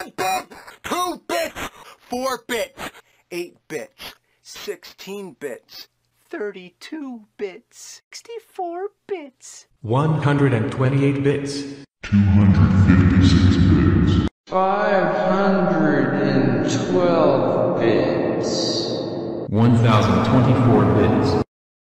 bit, 2 bits, 4 bits, 8 bits, 16 bits, 32 bits, 64 bits, 128 bits, 256 bits, 512 bits, 1024 bits,